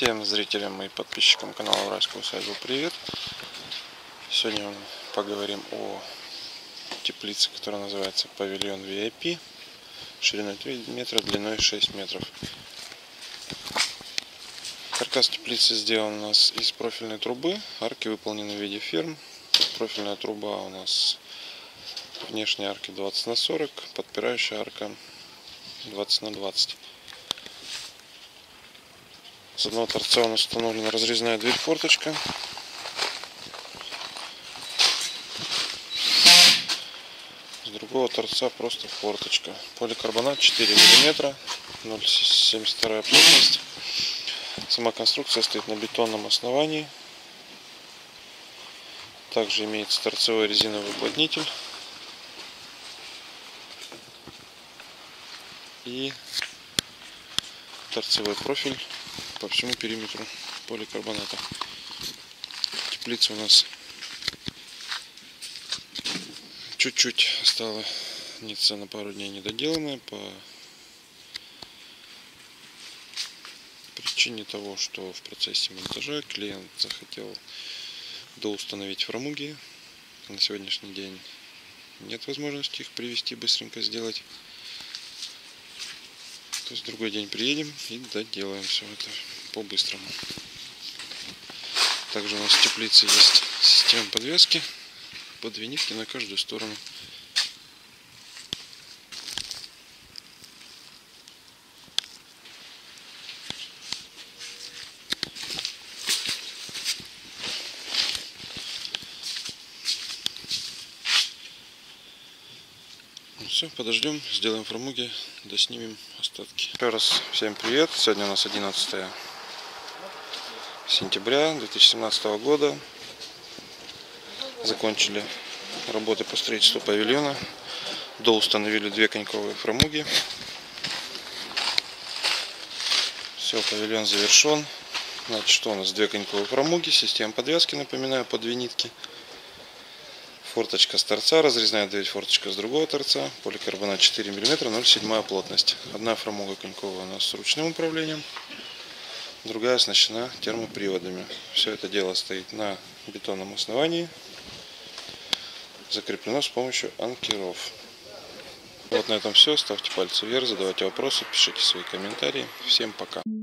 Всем зрителям и подписчикам канала Уральскую усадьбу привет! Сегодня мы поговорим о теплице, которая называется Павильон VIP. Шириной 3 метра, длиной 6 метров. Каркас теплицы сделан у нас из профильной трубы. Арки выполнены в виде ферм. Профильная труба у нас внешние арки 20 на 40, подпирающая арка 20 на 20. С одного торца у нас установлена разрезная дверь-форточка. С другого торца просто форточка. Поликарбонат 4 мм, 0,72 плотность. Сама конструкция стоит на бетонном основании. Также имеется торцевой резиновый уплотнитель и торцевой профиль по всему периметру поликарбоната. Теплица у нас чуть-чуть осталась на пару дней недоделанная по причине того, что в процессе монтажа клиент захотел доустановить фрамуги. На сегодняшний день нет возможности их привести, быстренько сделать. То есть в другой день приедем и доделаем все это по-быстрому. Также у нас в теплице есть система подвески по 2 нитки на каждую сторону. Ну все, подождем, сделаем фрамуги, доснимем остатки. Еще раз всем привет! Сегодня у нас 11 сентября 2017 года. Закончили работы по строительству павильона. Доустановили 2 коньковые фрамуги. Все, павильон завершен. Значит, что у нас? 2 коньковые фрамуги, система подвески, напоминаю, по 2 нитки. Форточка с торца, разрезная дверь форточка с другого торца, поликарбонат 4 мм, 0,7 плотность. Одна фрамуга коньковая у нас с ручным управлением, другая оснащена термоприводами. Все это дело стоит на бетонном основании, закреплено с помощью анкеров. Вот на этом все. Ставьте пальцы вверх, задавайте вопросы, пишите свои комментарии. Всем пока!